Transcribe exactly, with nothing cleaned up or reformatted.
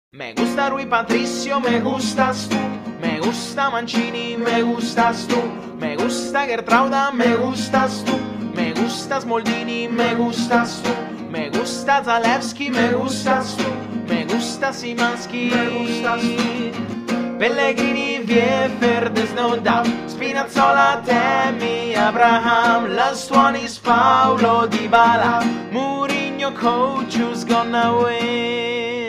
Me gusta Rui Patricio, me gustas tú. Me gusta Mancini, me gustas tú. Me gusta Gertrauda, me gustas tú. Me gustas Moldini, me gustas tú. Me gusta Zalewski, me gustas tú. Me gusta Simanski, me gustas tú. Pellegrini, Viefer, there's no doubt. Spinazzola, Temi, Abraham, Lastuanis, Paulo, Dybala. Mourinho, coach who's gone away.